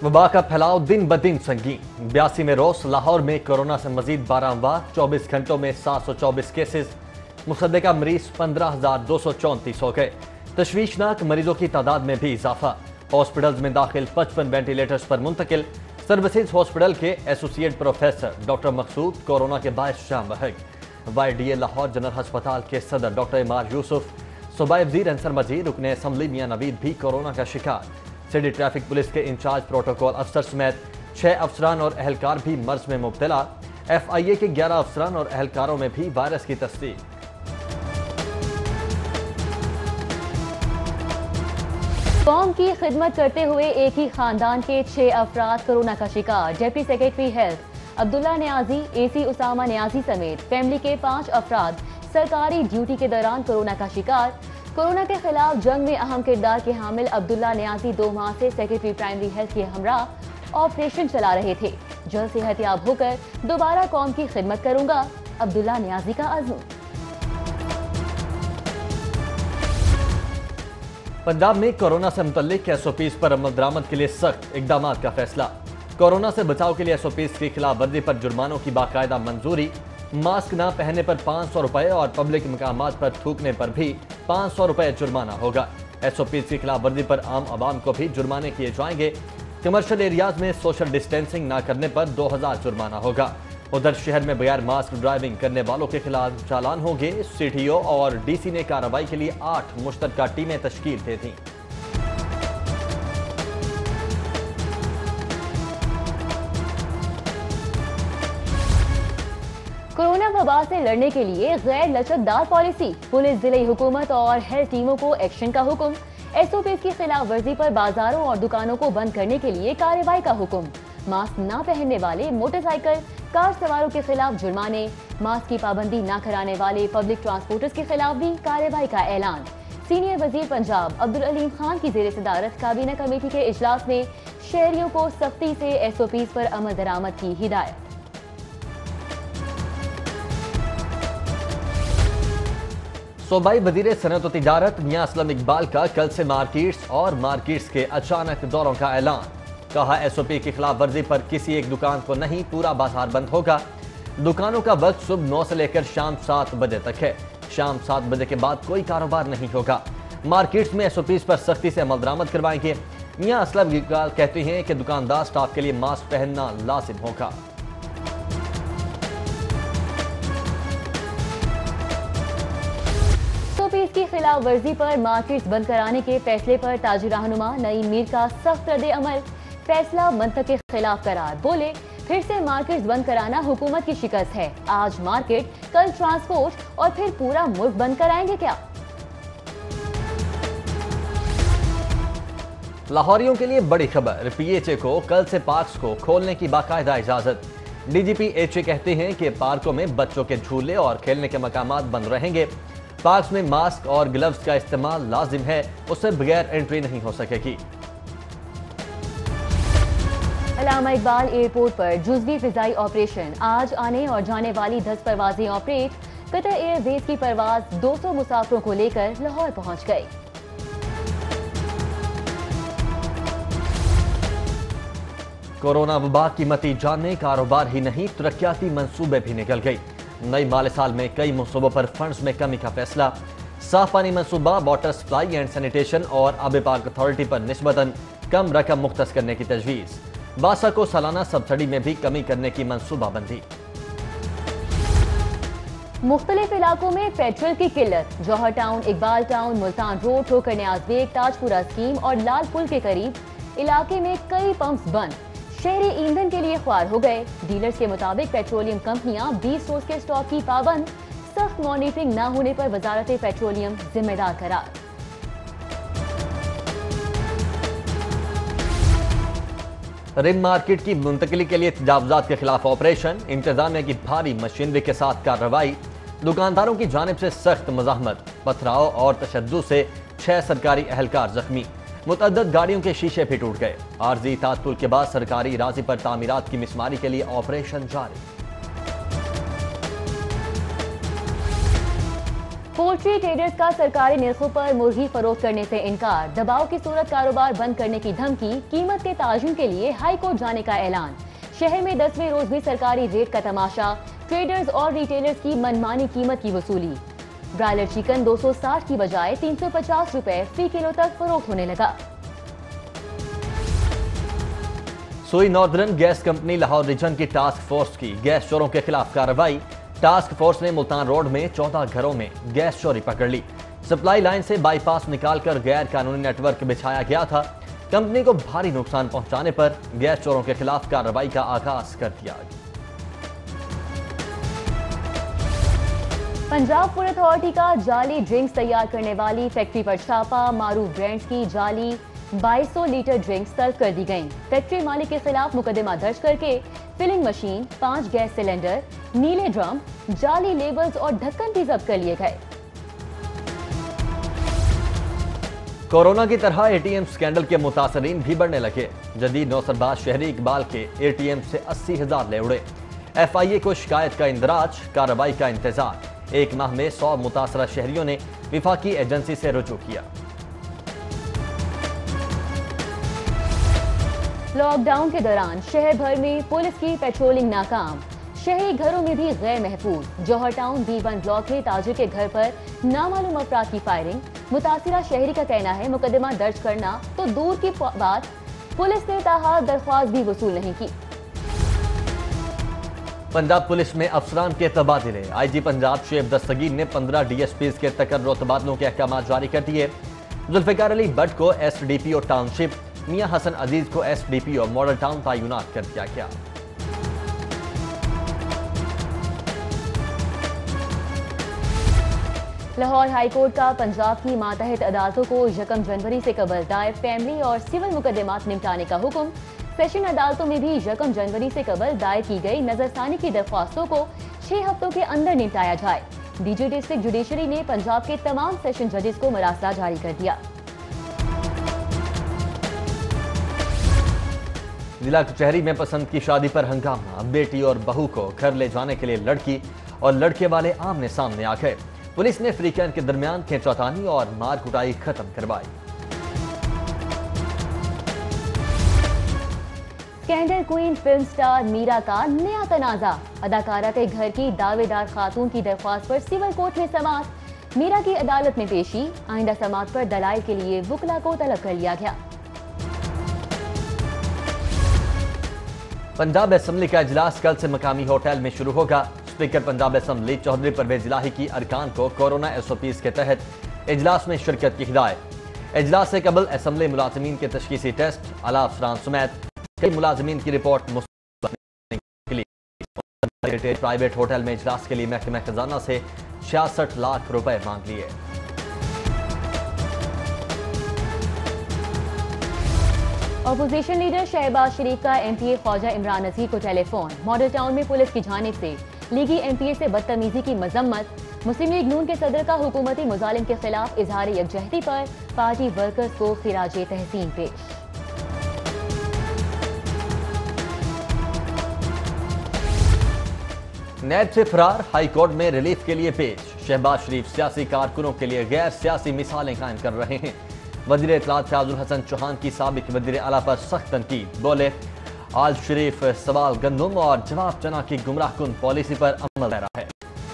वबा का फैलाव दिन ब दिन संगीन। 82 में रोज लाहौर में कोरोना से मजीद 12 अमवात, 24 घंटों में 724 केसेस, मुसद्दका मरीज 15,234 हो गए। तशवीशनाक मरीजों की तादाद में भी इजाफा। हॉस्पिटल्स में दाखिल 55 वेंटिलेटर्स पर मुंतकिल। सर्विसेज हॉस्पिटल के associate professor doctor Maqsood corona के बायस जाम बहक। YDA लाहौर जनरल अस्पताल के सदर डॉक्टर इमार यूसुफ, सूबाई वज़ीर अंसर मजीद, रुकन असम्बली मियां नवीद भी कोरोना का शिकार। सिटी ट्रैफिक पुलिस के इंचार्ज प्रोटोकॉल अफसर समेत 6 अफसरान और एहलकार भी मर्ज में मुब्तला। FIA के 11 अफसरान और एहलकारों में भी वायरस की तस्दीक। कौम की खिदमत करते हुए एक ही खानदान के 6 अफराद कोरोना का शिकार। Deputy secretary health Abdullah Niazi, AC Usama Niazi समेत फैमिली के 5 अफराद सरकारी ड्यूटी के दौरान कोरोना का शिकार। कोरोना के खिलाफ जंग में अहम किरदार के हामिल अब्दुल्ला नियाजी 2 माह से सेक्रेटरी प्राइमरी हेल्थ के हमरा ऑपरेशन चला रहे थे। जल्द सेहतयाब होकर दोबारा कौम की खिदमत करूंगा, अब्दुल्ला नियाजी का अज़्म। पंजाब में कोरोना से मुतल्लिक SOPs पर अमल दरामद के लिए सख्त इकदाम का फैसला। कोरोना से बचाव के लिए SOPs की खिलाफ वर्जी पर जुर्मानों की बाकायदा मंजूरी। मास्क ना पहनने पर 500 रुपए और पब्लिक मकामात पर थूकने पर भी 500 रुपए जुर्माना होगा। SOPs की खिलाफ वर्जी पर आम आवाम को भी जुर्माने किए जाएंगे। कमर्शियल एरियाज में सोशल डिस्टेंसिंग ना करने पर 2000 जुर्माना होगा। उधर शहर में बगैर मास्क ड्राइविंग करने वालों के खिलाफ चालान होंगे। CTO और DC ने कार्रवाई के लिए 8 मुश्तरका टीमें तश्कील दे दी। कोरोना वबा से लड़ने के लिए गैर लचकदार पॉलिसी। पुलिस, जिले हुकूमत और हेल्थ टीमों को एक्शन का हुक्म। SOPs की खिलाफ वर्जी पर बाजारों और दुकानों को बंद करने के लिए कार्रवाई का हुक्म। मास्क ना पहनने वाले मोटरसाइकिल, कार सवारों के खिलाफ जुर्माने। मास्क की पाबंदी ना कराने वाले पब्लिक ट्रांसपोर्टर्स के खिलाफ भी कार्रवाई का ऐलान। सीनियर वजीर पंजाब अब्दुल अलीम खान की ज़ेर सदारत काबीना कमेटी के इजलास में शहरियों को सख्ती से SOPs पर अमल दरामद की हिदायत। सूबाई वज़ीर सनअत व तिजारत मियां असलम इकबाल का कल से मार्केट्स के अचानक दौरों का ऐलान। कहा SOP की खिलाफ वर्जी पर किसी एक दुकान को नहीं, पूरा बाजार बंद होगा। दुकानों का वक्त सुबह 9 से लेकर शाम 7 बजे तक है। शाम 7 बजे के बाद कोई कारोबार नहीं होगा। मार्केट्स में SOPs पर सख्ती से अमल दरामद करवाएंगे। मियां असलम इकबाल कहते हैं कि दुकानदार स्टाफ के लिए मास्क पहनना लाजिम होगा। SOPs की खिलाफ वर्जी पर मार्केट्स बंद कराने के फैसले पर ताजी रहनुमा नईम मीर का सख्त रद्द अमल। फैसला मंतक के खिलाफ करार। बोले, फिर से मार्केट्स बंद कराना हुकूमत की शिकस्त है। आज मार्केट, कल ट्रांसपोर्ट और फिर पूरा मुल्क बंद कराएंगे क्या? लाहौरियों के लिए बड़ी खबर। PHA को कल से पार्क्स को खोलने की बाकायदा इजाजत। DGP HA कहते हैं कि पार्कों में बच्चों के झूले और खेलने के मकामात बंद रहेंगे। पार्क्स में मास्क और ग्लव्स का इस्तेमाल लाजिम है, उससे बगैर एंट्री नहीं हो सकेगी। अल्लामा इकबाल एयरपोर्ट पर जुज़वी फिजाई ऑपरेशन। आज आने और जाने वाली 10 परवाजें ऑपरेट। कतर एयरवेज की परवाज 200 मुसाफिरों को लेकर लाहौर पहुंच गई। कोरोना वबा की मती जाने कारोबार ही नहीं, तरक्याती मंसूबे भी निकल गई। नई माली साल में कई मंसूबों पर फंड्स में कमी का फैसला। साफ पानी मंसूबा, वाटर सप्लाई एंड सैनिटेशन और आब पाक अथॉरिटी पर निस्बतन कम रकम मुख्तस करने की तजवीज़। बासा को सालाना सब्सिडी में भी कमी करने की मंसूबाबंदी। मुख्तलिफ इलाकों में पेट्रोल की किल्लत। Johar town, Iqbal town, Multan road, Thokar Niaz bag, Tajpura scheme और लाल पुल के करीब इलाके में कई पंप्स बंद। शहरी ईंधन के लिए ख्वार हो गए। डीलर्स के मुताबिक पेट्रोलियम कंपनियां 20 रोज के स्टॉक की पाबंद। सख्त मॉनिटरिंग न होने पर वजारत पेट्रोलियम जिम्मेदार करार। रिम मार्केट की मुंतकिली के लिए तजावुजात के खिलाफ ऑपरेशन। इंतजामिया की भारी मशीनरी के साथ कार्रवाई। दुकानदारों की जानिब से सख्त मज़ाहमत। पथराव और तशद्दुद से 6 सरकारी एहलकार जख्मी। मुतअद्दिद गाड़ियों के शीशे भी टूट गए। आर्जी तात्पुल के बाद सरकारी राजी पर तामीरात की मिसमारी के लिए ऑपरेशन जारी। पोल्ट्री ट्रेडर्स का सरकारी निर्खों पर मुर्गी फरोख्त करने से इनकार, दबाव की सूरत कारोबार बंद करने की धमकी, कीमत के ताजुन के लिए हाई कोर्ट जाने का ऐलान। शहर में 10वें रोज भी सरकारी रेट का तमाशा, ट्रेडर्स और रिटेलर्स की मनमानी कीमत की वसूली। ब्रायलर चिकन 260 की बजाय 350 रुपए फी किलो तक फरोख्त होने लगा। Sui northern gas company Lahore region की टास्क फोर्स की गैस चोरों के खिलाफ कार्रवाई। टास्क फोर्स ने मुल्तान रोड में 14 घरों में गैस चोरी पकड़ ली। सप्लाई लाइन से बाईपास निकालकर गैर कानूनी नेटवर्क बिछाया गया था। कंपनी को भारी नुकसान पहुंचाने पर गैस चोरों के खिलाफ कार्रवाई का आगाज कर दिया। पंजाब फूड अथॉरिटी का जाली ड्रिंक्स तैयार करने वाली फैक्ट्री पर छापा, मारूफ ब्रांड्स की जाली 2200 लीटर ड्रिंक्स सर्व कर दी गईं। फैक्ट्री मालिक के खिलाफ मुकदमा दर्ज करके फिलिंग मशीन, 5 गैस सिलेंडर, नीले ड्रम, जाली लेबल्स और ढक्कन भी जब्त कर लिए गए। कोरोना की तरह एटीएम स्कैंडल के मुतासरीन भी बढ़ने लगे। जदीद नौसरबाज शहरी इकबाल के एटीएम से 80,000 ले उड़े। FIA को शिकायत का इंदराज, कार्रवाई का इंतजार। एक माह में 100 मुतासरा शहरियों ने विफाकी एजेंसी से रुजू किया। लॉकडाउन के दौरान शहर भर में पुलिस की पेट्रोलिंग नाकाम, शहरी घरों में भी गैर महफूज। जौहर टाउन B1 ब्लॉक में ताजिर के घर पर नामालूम अफराद की फायरिंग। मुतासिरा शहरी का कहना है मुकदमा दर्ज करना तो दूर की बात, पुलिस ने ताहाल दरख्वास्त भी वसूल नहीं की। पंजाब पुलिस में अफसरान के तबादले। IG पंजाब शुएब दस्तगीर ने 15 DSPs के तकर्रो तबादलों के अहकाम जारी कर दिए। जुल्फिकार अली भट्ट को SDPO टाउनशिप, मियां हसन अजीज को SDPO मॉडल टाउन तैनात कर दिया गया। लाहौर हाई कोर्ट का पंजाब की मातहत अदालतों को 1 जनवरी से कबल दायर फैमिली और सिविल मुकदमात निपटाने का हुक्म। सेशन अदालतों में भी 1 जनवरी से कबल दायर की गई नजरसानी की दरख्वास्तों को 6 हफ्तों के अंदर निपटाया जाए। DG डिस्ट्रिक्ट जुडिशरी ने पंजाब के तमाम सेशन जजेस को मरासला जारी कर दिया। जिला कचहरी में पसंद की शादी पर हंगामा। बेटी और बहू को घर ले जाने के लिए लड़की और लड़के वाले आमने सामने आ गए। पुलिस ने फ्रीकैन के दरमियान खींचतानी और मार कुटाई खत्म करवाई। Scandal queen film star Meera का नया तनाजा। अदाकारा के घर की दावेदार खातून की दरख्वास्त पर सिविल कोर्ट में समाअत। मीरा की अदालत में पेशी। आइंदा समाअत पर दलाइल के लिए वकला को तलब कर लिया गया। पंजाब असेंबली का इजलास कल से मकामी होटल में शुरू होगा। स्पीकर पंजाब असेंबली चौधरी परवेज इलाही की अरकान को कोरोना SOPs के तहत इजलास में शिरकत की हिदायत। इजलास से कबल असेंबली मुलाजमीन के तशखीसी टेस्ट, आला अफसरान समेत कई मुलाजमीन की रिपोर्ट के लिए प्राइवेट होटल में इजलास के लिए महकमा खजाना से 66 लाख रुपए मांग लिए। अपोजिशन लीडर शहबाज शरीफ का MPA ख्वाजा इमरान नज़ीर को टेलीफोन। मॉडल टाउन में पुलिस की जानिब से लीगी MPA से बदतमीजी की मजम्मत। मुस्लिम लीग नून के सदर का हुकूमती मुजालिम के खिलाफ इजहार यकजहती पर पार्टी वर्कर्स को खिराजे तहसीन पेश। नैब से फरार, हाई कोर्ट में रिलीफ के लिए पेश। शहबाज शरीफ सियासी कारकुनों के लिए गैर सियासी मिसालें कायम कर रहे हैं। वजीर इत्तलात फयाजुल हसन चौहान की साबिक वजीर आला पर सख्त तनकीद। बोले, आल शरीफ सवाल गंदुम और जवाब चना की गुमराह कुन पॉलिसी पर अमल कर रहा है।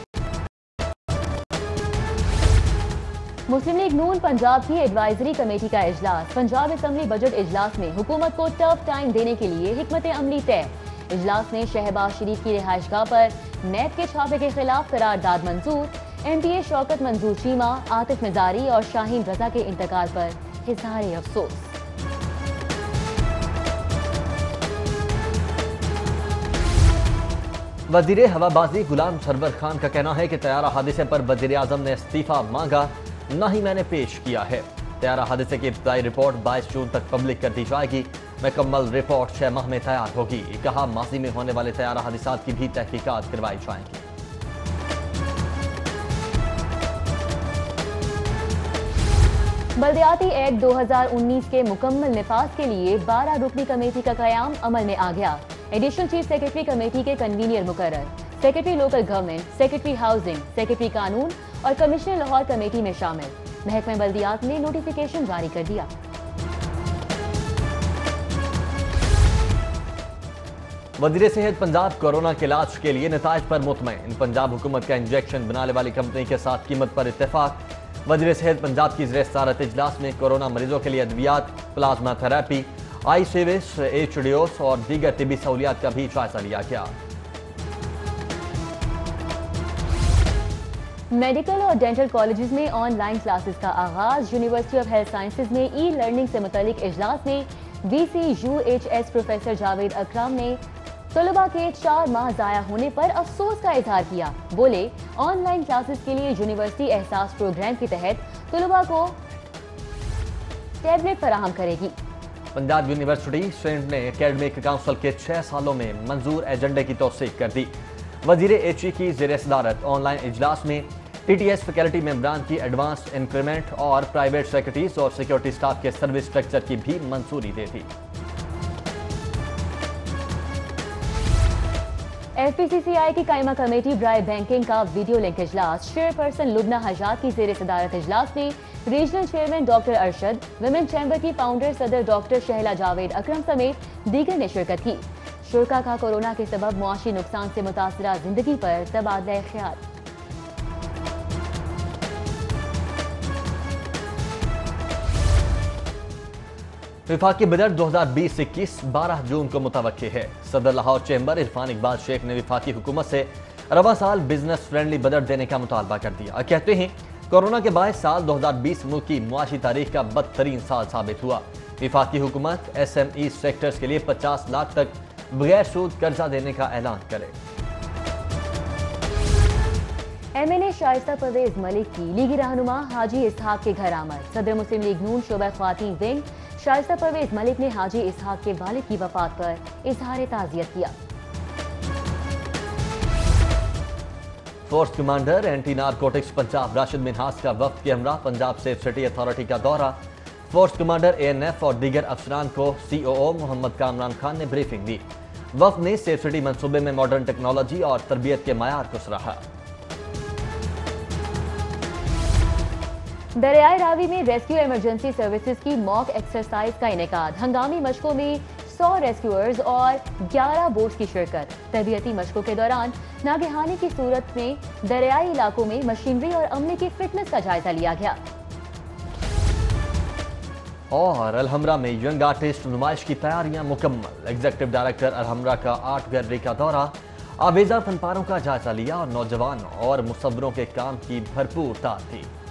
मुस्लिम लीग नून पंजाब की एडवाइजरी कमेटी का इजलास। पंजाब असेंबली बजट इजलास में हुकूमत को टफ टाइम देने के लिए हिकमत अमली तय। इजलास में शहबाज शरीफ की रिहाइशगाह पर नैब के छापे के खिलाफ करारदाद मंजूर। MPA शौकत मंजूर चीमा, आतिफ मिजारी और शाहीन रजा के इंतकाल पर इज़हार अफसोस। वजीर हवाबाजी गुलाम सरवर खान का कहना है कि तैयारा हादसे पर वजीर आजम ने इस्तीफा मांगा, न ही मैंने पेश किया है। तैयारा हादसे की इब्तदाई रिपोर्ट 22 जून तक पब्लिक कर दी जाएगी। मुकम्मल रिपोर्ट 6 माह में तैयार होगी। कहा, माजी में होने वाले तैयारा हादसात की भी तहकीकात करवाई जाएंगी। बल्दियाती एक्ट 2019 के मुकम्मल निफाज के लिए 12 रुकनी कमेटी का कयाम अमल में आ गया। एडिशनल चीफ सेक्रेटरी कमेटी के कन्वीनियर मुकर्रर, secretary local government, secretary housing, secretary कानून और कमिश्नर लाहौर कमेटी में शामिल। महकमे बल्दियात ने नोटिफिकेशन जारी कर दिया। वज़ीर सेहत पंजाब कोरोना के इलाज के लिए नताइज पर मुतमईन। पंजाब हुकूमत का इंजेक्शन बनाने वाली कंपनी के साथ कीमत पर इत्तेफाक। वज़ीर सेहत पंजाब की ज़ेर-सदारत इजलास में कोरोना मरीजों के लिए अद्वियात, plasma therapy, eye service, HDOs और दीगर तिबी सहूलियात का भी जायजा लिया गया। मेडिकल और डेंटल कॉलेजेस में ऑनलाइन क्लासेस का आगाज। यूनिवर्सिटी ऑफ हेल्थ साइंसेज में ई लर्निंग से मुतालिक इजलास में VCUHS प्रोफेसर जावेद अकरम ने तलबा के 4 माह जाया होने पर अफसोस का इजहार किया। बोले, ऑनलाइन क्लासेस के लिए यूनिवर्सिटी एहसास प्रोग्राम के तहत तलबा को टैबलेट फराहम करेगी। पंजाब यूनिवर्सिटी स्टूडेंट ने एकेडमिक काउंसिल के 6 सालों में मंजूर एजेंडे की तौसीक कर दी। वज़ीर HE की ज़ेर सदारत ऑनलाइन इजलास में TTS फैकल्टी मेंबरान की एडवांस इंक्रीमेंट और प्राइवेट सेक्रेटरीज और सिक्योरिटी स्टाफ के सर्विस स्ट्रक्चर की भी मंजूरी दे दी। FPCCI की कायमा कमेटी ब्राय बैंकिंग का वीडियो लिंक इजलास। चेयरपर्सन लुबना हजात की ज़ेर सदारत इजलास में regional chairman doctor Arshad, women chamber की फाउंडर सदर डॉक्टर शहला जावेद अकरम समेत दीगर ने शिरकत की। शुरका का कोरोना के सबब मुआशी नुकसान से मुतासरा जिंदगी पर तबादला ख्याल। विफाकी बजट 2020-21 12 जून को मुतवक्की है। सदर लाहौर चैम्बर इरफान इकबाल शेख ने विफाकी हुकूमत से रवा साल बिजनेस फ्रेंडली बजट देने का मुतालबा कर दिया। कहते हैं, कोरोना के बाद साल 2020 मुल्क की मुआशी तारीख का बदतरीन साल साबित हुआ। विफाकी हुकूमत SME सेक्टर्स के लिए 50 लाख तक बगैर सूद कर्जा देने का ऐलान करे। MNA शाइस्ता परवेज मलिक की लीगी रहनुमा हाजी इसहाक के घर आमद। सदर मुस्लिम लीग नून शोबा ख्वातीन विंग शाइस्ता परवेज मलिक ने हाजी इसहाक के वालिद की वफात पर इजहार ताज़ियत किया। Force commander anti narcotics Punjab Rashid Minhas का वफ्द के हमरा पंजाब सेफ सिटी अथॉरिटी का दौरा। फोर्स कमांडर ANF और दीगर अफसरान को COO मोहम्मद कामरान खान ने ब्रीफिंग दी। वफ्द ने सेफ सिटी मंसूबे में मॉडर्न टेक्नोलॉजी और तरबियत के मायार को सराहा। दरियाए रावी में रेस्क्यू इमरजेंसी सर्विसेज की मॉक एक्सरसाइज का इनेकाद। हंगामी मशकों में 100 रेस्क्यूअर्स और 11 बोट्स की शिरकत। तरबियती मशकों के दौरान नागहानी की सूरत में दरियाई इलाकों में मशीनरी और अमले की फिटनेस का जायजा लिया गया। और अलहमरा में यंग आर्टिस्ट नुमाइश की तैयारियां मुकम्मल। एग्जीक्यूटिव डायरेक्टर अलहमरा का आर्ट गैलरी का दौरा, आवेजा फनपारों का जायजा लिया और नौजवानों और मुसव्वरों के काम की भरपूर ताक थी।